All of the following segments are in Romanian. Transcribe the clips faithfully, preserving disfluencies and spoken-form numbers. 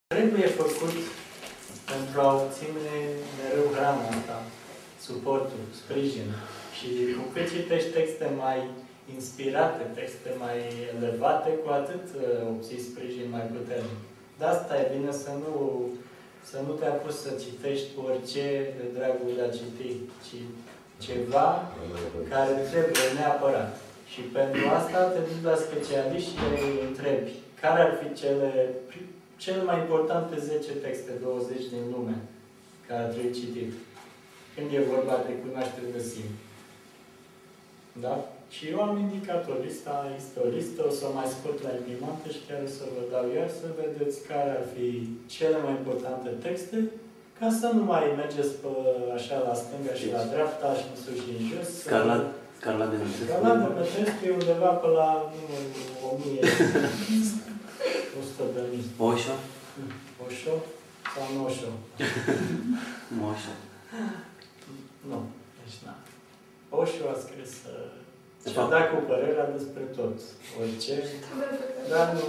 Trebuie făcut pentru a obține mereu hrana asta, suportul, sprijin. Și cu cât citești texte mai inspirate, texte mai elevate, cu atât obții sprijin mai puternic. De asta e bine să nu, să nu te apuci să citești orice de dragul de a citi, ci ceva care trebuie neapărat. Și pentru asta te duci la specialiști și îi întrebi care ar fi cele, cele mai importante zece texte, douăzeci din lume, care ar trebui citit. Când e vorba de cunoaștere de sine. Da? Și eu am indicat o listă, este o listă, o să o mai scot la imprimante și chiar o să vă dau iar să vedeți care ar fi cele mai importante texte, ca să nu mai mergeți pe, așa la stânga și la dreapta și în sus și în jos. Scarla, Scarla de Nătescu. Scarla de Nătescu e undeva pe la numărul o mie o sută de mii. Oșo? Oșo sau Noșo? Moșo. Nu, deci na. Oșo a scris și-a dat cu părerea despre tot. Orice. Dar nu...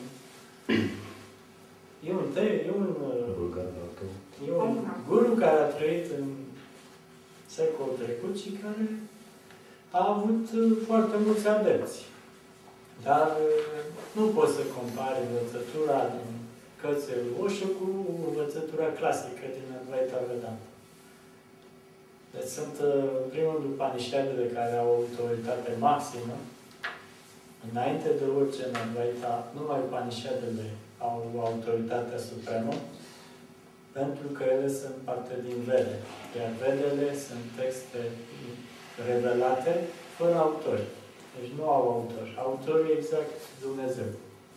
E un te, e un... E un guru care a trăit în secolul trecut și care a avut foarte mulți adepți. Dar nu poți să compari învățătura din cărțile lui Osho cu învățătura clasică din Advaita Vedanta. Deci sunt, în primul rând, Upanishadele care au autoritate maximă. Înainte de orice în Advaita, numai Upanishadele au autoritatea supremă, pentru că ele sunt parte din Vede. Iar Vedele sunt texte revelate fără autori. Deci nu au autor. Autorul e exact Dumnezeu.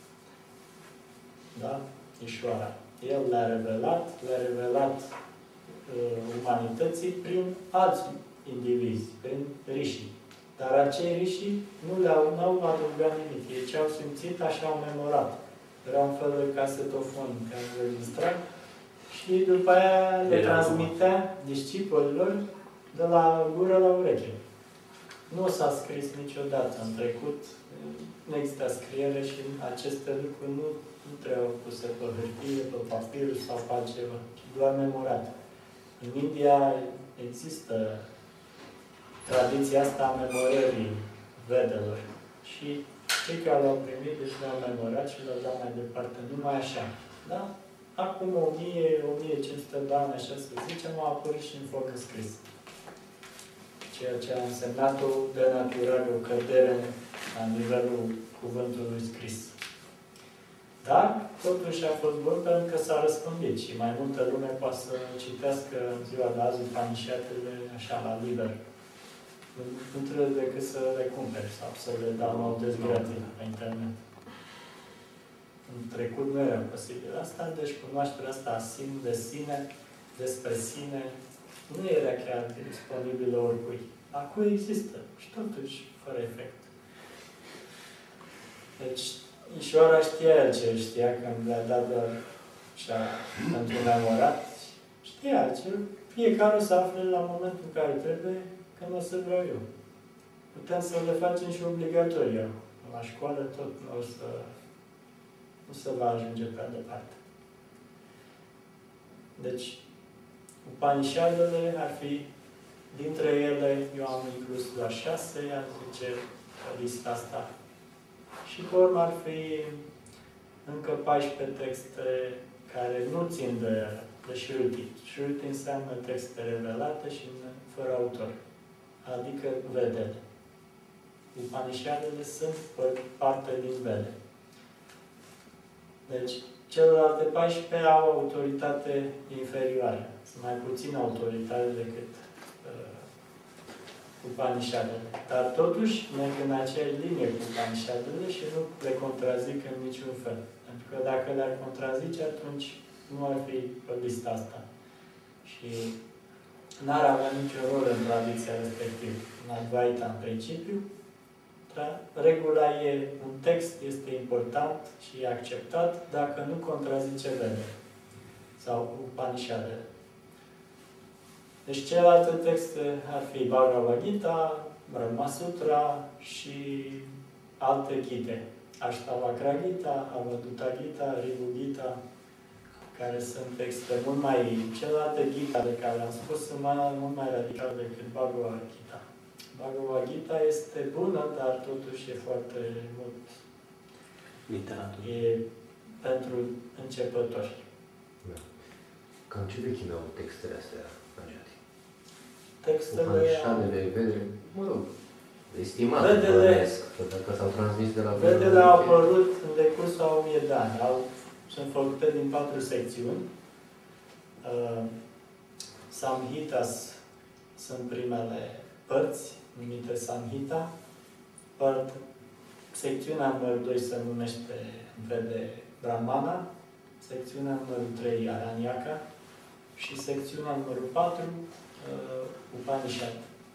Da? Ișoara. El le-a revelat, le-a revelat uh, umanității prin alți indivizi, prin riși. Dar acei riși nu le-au adăugat nimic. Ei ce au simțit, așa au memorat. Era un fel de casetofon care înregistra și după aia le transmitea discipolilor de la gură la ureche. Nu s-a scris niciodată în trecut, nu există scriere și aceste lucruri nu, nu trebuie puse pe hârtie, pe papir sau pe altceva, ci doar memorat. În India există tradiția asta a memorării Vedelor. Și cei care l-au primit, deci le-au memorat și le-au dat mai departe, numai așa. Da? Acum o mie, o mie cinci sute de ani, așa să zicem, au apărut și în formă scris. Ceea ce a însemnat o denaturare, o cădere la nivelul cuvântului scris. Dar, totuși a fost bun pentru că s-a răspândit și mai multă lume poate să citească în ziua de azi Upanishadele așa, la liber. Nu trebuie decât să le cumperi sau să le downloadezi gratis pe internet. În trecut nu era posibil asta, deci cunoașterea asta a sim, de sine, despre sine, nu era chiar disponibilă oricui. Acum există și totuși fără efect. Deci, Ișoara știa el ce știa când le-a dat doar așa, pentru memorat. Știa ce fiecare o să afle la momentul în care trebuie, când o să vreau eu. Putem să le facem și obligatorii. La școală tot nu o să, nu se va ajunge prea departe. Deci, Upanishadele ar fi, dintre ele, eu am inclus doar șase, ar zice lista asta. Și pe urmă ar fi încă paisprezece texte care nu țin de, de Shruti. Shruti înseamnă texte revelate și fără autor. Adică Vedele. Upanishadele sunt parte din Vede. Deci, celelalte paisprezece au autoritate inferioară. Sunt mai puțin autoritate decât uh, Upanishadele. Dar totuși merg în aceeași linie cu Upanishadele și nu le contrazic în niciun fel. Pentru că dacă le-ar contrazice, atunci nu ar fi pe lista asta. Și n-ar avea niciun rol în tradiția respectivă. În Advaita, în principiu, regula e, un text este important și acceptat dacă nu contrazice Vede sau Upanishadele. Deci celelalte texte ar fi Bhagavad Gita, Brahma Sutra și alte ghite. Ashtavakra Gita, Avadutta Gita, Rivu Gita, care sunt texte mult mai... Celelalte Gita de care am spus sunt mai, mult mai radicale decât Bhagavad Gita. Bhagavad Gita este bună, dar totuși e foarte mult... Literatură. E pentru începători. Da. Cam ce vechime au textele astea, Ajati? Textele... Upanishadele, Vedele, mă rog, estimat, Vedele, bănesc, dacă s-au transmis de la Vedele au apărut în decursul a o mie de ani. Au, sunt făcute din patru secțiuni. Uh, Samhitas sunt primele părți, numite Samhita. Part, secțiunea numărul doi se numește Vede Brahmana, secțiunea numărul trei Aranyaka și secțiunea numărul patru uh, Upanishad.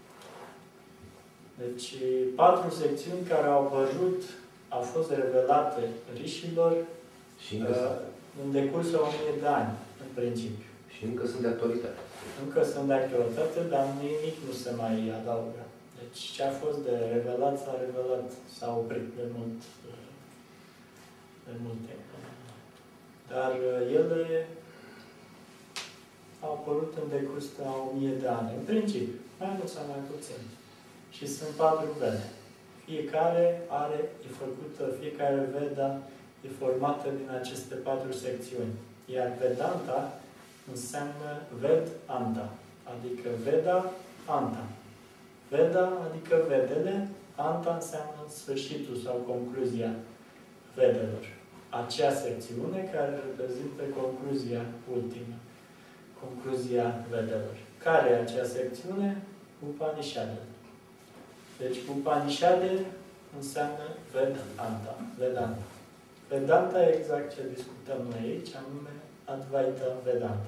Deci, patru secțiuni care au apărut, au fost revelate rișilor și încă, uh, în decursul a o mie de ani, în principiu. și încă sunt de actualitate. Încă sunt de actualitate, dar nimic nu se mai adaugă. Deci, ce a fost de revelat, s-a revelat, s-a oprit de mult, de mult timp. Dar ele au apărut în decursul a o mie de ani, în principiu, mai mult sau mai puțin. Și sunt patru vede. Fiecare are, e făcută, fiecare veda e formată din aceste patru secțiuni. Iar Vedanta înseamnă Ved-Anta, adică Veda, Anta. Veda, adică vedele, Anta înseamnă sfârșitul sau concluzia vedelor. Acea secțiune care reprezintă concluzia ultimă, concluzia vedelor. Care e acea secțiune? Upanishadele. Deci Upanishade înseamnă Vedanta. Vedanta. Vedanta e exact ce discutăm noi aici, anume Advaita Vedanta.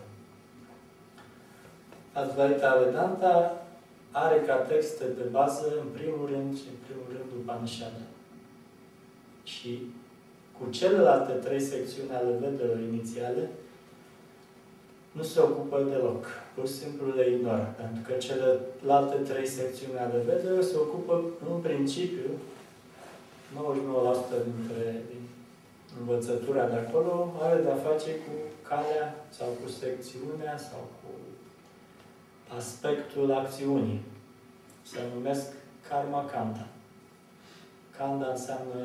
Advaita Vedanta are ca texte de bază, în primul rând și în primul rând Upanishad. Și cu celelalte trei secțiuni ale vedelor inițiale nu se ocupă deloc. Pur și simplu le ignoră. Pentru că celelalte trei secțiuni ale vedelor se ocupă, în principiu, nouăzeci și nouă la sută dintre din învățătura de acolo are de-a face cu calea sau cu secțiunea sau cu aspectul acțiunii. Se numesc Karma Kanda. Kanda înseamnă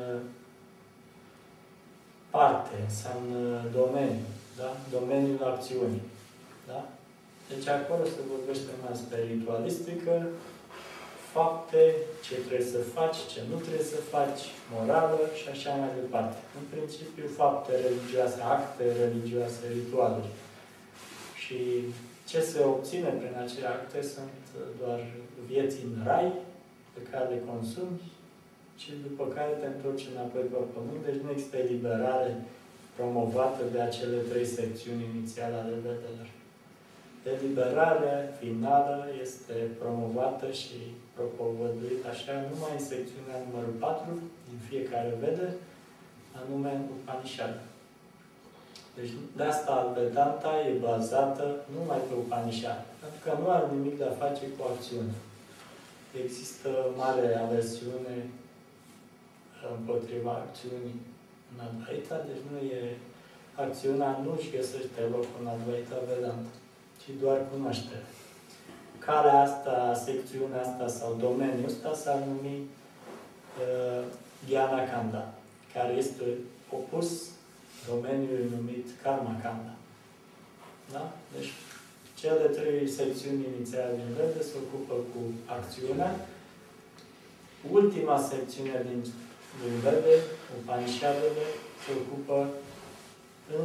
parte, înseamnă domeniu, da? Domeniul acțiunii. Da? Deci acolo se vorbește mai spiritualistică, fapte, ce trebuie să faci, ce nu trebuie să faci, morală și așa mai departe. În principiu, fapte religioase, acte religioase, ritualuri. Și ce se obține prin acele acte sunt doar vieți în rai, pe care le consumi, și după care te întorci înapoi pe pământ. Deci nu există eliberare promovată de acele trei secțiuni inițiale ale vedelor. Eliberarea finală este promovată și propovăduită așa numai în secțiunea numărul patru din fiecare vede, anume Upanishad. Deci de asta Vedanta e bazată numai pe Upanishad, pentru că nu are nimic de a face cu acțiune. Există mare aversiune împotriva acțiunii în Advaita, deci nu e, acțiunea nu își găsește loc în Advaita Vedanta, ci doar cunoaștere. Calea asta, secțiunea asta sau domeniul ăsta s-ar numi uh, Jnana Kanda, care este opus domeniului numit Karma Kanda. Da? Deci, cele trei secțiuni inițiale din vede se ocupă cu acțiunea. Ultima secțiune din, din vede, Upanishadele, se ocupă în,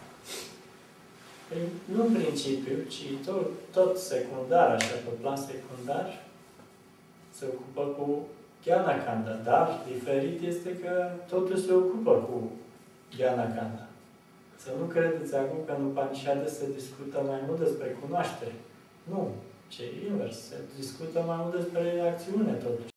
în, nu în principiu, ci tot, tot secundar, așa, pe plan secundar, se ocupă cu Jnana Kanda. Dar, diferit este că totul se ocupă cu Jnana Kanda. Să nu credeți acum că în Upanishade se discută mai mult despre cunoaștere. Nu. Ce invers. Se discută mai mult despre acțiune, totuși.